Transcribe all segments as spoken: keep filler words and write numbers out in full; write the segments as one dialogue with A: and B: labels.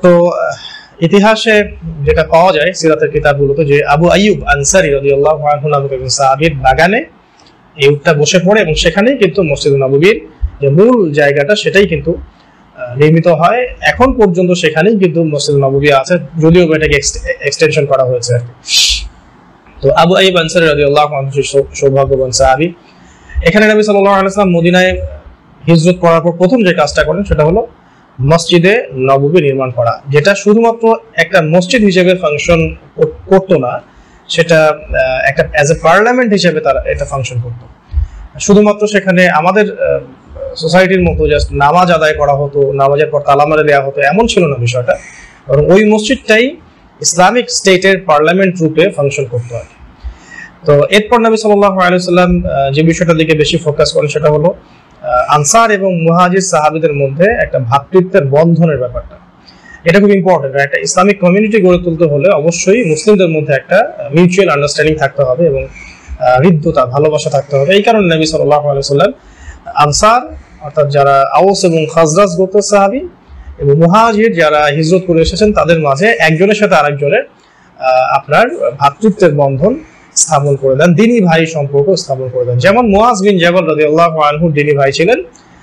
A: তো ইতিহাসে যেটা পাওয়া যায় সিরাতের কিতাবগুলোতে যে আবু আইয়ুব আনসারী রাদিয়াল্লাহু আনহু নামক একজন সাহাবীর বাগানে এই উটটা বসে পড়ে এবং সেখানেই কিন্তু মসজিদ নববীর যে মূল জায়গাটা সেটাই কিন্তু নির্মিত হয়। এখন পর্যন্ত সেখানেই কিন্তু মসজিদ নববী আছে, যদিও এটাকে এক্সটেনশন করা হয়েছে আর কি। তো আবু আইয়ুব আনসারী রাদিয়াল্লাহু আনহু সৌভাগ্যবান সাহাবী। এখানে নবী সাল্লাল্লাহু আলাইহি ওয়াসাল্লাম মদিনায় হিজরত করার পর প্রথম যে কাজটা করেন সেটা হলো মসজিদে নববী নির্মাণ করা, যেটা শুধুমাত্র একটা মসজিদ হিসেবে ফাংশন করতো না, সেটা একটা অ্যাজ এ পার্লামেন্ট হিসেবে তারা এটা ফাংশন করতো। শুধুমাত্র সেখানে আমাদের সোসাইটির মতো জাস্ট নামাজ আদায় করা হতো, নামাজের পর তালা মেরে দেওয়া হতো এমন ছিল না বিষয়টা, বরং ওই মসজিদটাই ইসলামিক স্টেটের পার্লামেন্ট রূপে ফাংশন করতো আর কি। তো এরপর নবী সাল্লাল্লাহু আলাইহি ওয়াসাল্লাম যে বিষয়টার দিকে বেশি ফোকাস করেন সেটা হলো আনসার এবং মুহাজির সাহাবীদের মধ্যে একটা ভ্রাতৃত্বের বন্ধনের ব্যাপারটা। এটা খুব ইম্পর্টেন্ট। একটা ইসলামিক কমিউনিটি গড়ে তুলতে হলে অবশ্যই মুসলিমদের মধ্যে একটা মিউচুয়াল আন্ডারস্ট্যান্ডিং থাকতে হবে এবং হৃদ্যতা, ভালোবাসা থাকতে হবে। এই কারণে নবী সাল্লাল্লাহু আলাইহি ওয়াসাল্লাম আনসার অর্থাৎ যারা আউস এবং খাজরাজ গোত্রের সাহাবী এবং মুহাজির যারা হিজরত করে এসেছেন তাদের মাঝে একজনের সাথে আরেকজনের আপনার ভ্রাতৃত্বের বন্ধন স্থাপন করে দেন, দ্বীনি ভাই সম্পর্ক স্থাপন করে দেন। যেমন মুআজ বিন জাবাল রাদিয়াল্লাহু আনহু দ্বীনি ভাই ছিলেন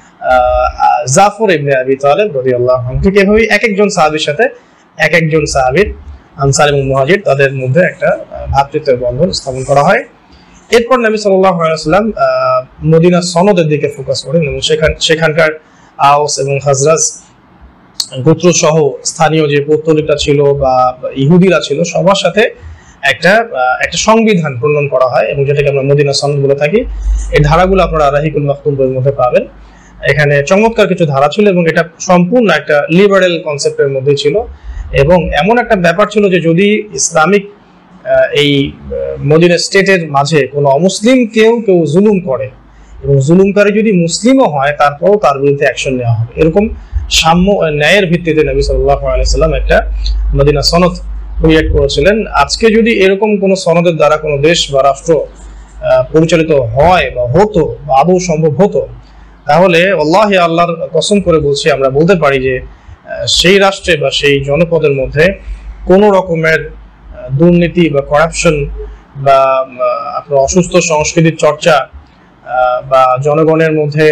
A: জাফর ইবনে আবি তালিব রাদিয়াল্লাহু আনহু। ঠিক এভাবেই এক একজন সাহাবীর সাথে এক একজন সাহাবীর আনসার এবং মুহাজির তাদের মধ্যে একটা ভ্রাতৃত্বের বন্ধন স্থাপন করা হয়। এরপর নবী সাল্লাল্লাহু আলাইহি ওয়াসাল্লাম মদিনা সনদের দিকে ফোকাস করেন এবং সেখান সেখানকার আউস এবং খাজরাজ গোত্র সহ স্থানীয় যে পৌত্তলিকটা ছিল বা ইহুদিরা ছিল সবার সাথে একটা একটা সংবিধান প্রণয়ন করা হয় এবং যেটাকে আমরা মদিনা সনদ বলে থাকি। এই ধারাগুলো আপনারা রাহিকুল মাকতুম বইয়ের মধ্যে পাবেন। এখানে চমৎকার কিছু ধারা ছিল এবং এটা সম্পূর্ণ একটা লিবারেল কনসেপ্টের মধ্যে ছিল এবং এমন একটা ব্যাপার ছিল যে যদি ইসলামিক এই মদিনা স্টেটের মাঝে কোনো অমুসলিম কেউ কেউ জুলুম করে এবং জুলুমকারী যদি মুসলিমও হয় তারপরও তার বিরুদ্ধে অ্যাকশন নেওয়া হবে, এরকম সাম্য ন্যায়ের ভিত্তিতে নবী সাল্লাল্লাহু আলাইহি ওয়াসাল্লাম একটা মদিনা সনদ ক্রিয়েট করেছিলেন। আজকে যদি এরকম কোনো সনদের দ্বারা কোনো দেশ বা রাষ্ট্র পরিচালিত হয় বা হতো বা আদৌ সম্ভব হতো, তাহলে আল্লাহি আল্লাহর কসম করে বলছি আমরা বলতে পারি যে সেই রাষ্ট্রে বা সেই জনপদের মধ্যে কোনো রকমের দুর্নীতি বা করাপশন বা আপনার অসুস্থ সংস্কৃতির চর্চা বা জনগণের মধ্যে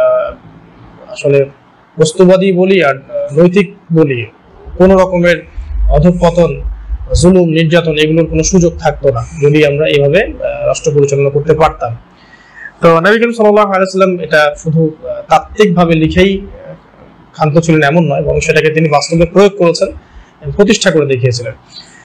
A: আসলে বস্তুবাদী বলি আর নৈতিক বলি কোনো রকমের অধঃপতন, জুলুম, নির্যাতন এগুলোর কোনো সুযোগ থাকতো না যদি আমরা এইভাবে রাষ্ট্র পরিচালনা করতে পারতাম। তো নবী করিম সাল্লাল্লাহু আলাইহি ওয়াসাল্লাম এটা শুধু তাত্ত্বিকভাবে লিখেই ক্ষান্ত ছিলেন এমন নয়, বরং সেটাকে তিনি বাস্তবে প্রয়োগ করেছেন, প্রতিষ্ঠা করে দেখিয়েছিলেন।